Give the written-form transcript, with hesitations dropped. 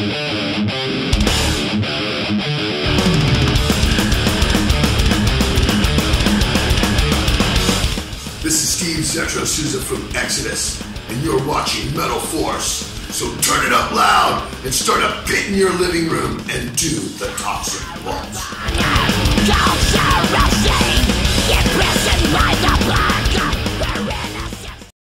This is Steve Souza from Exodus, and you're watching Metal Force. So turn it up loud and start up beating your living room and do the toxic waltz.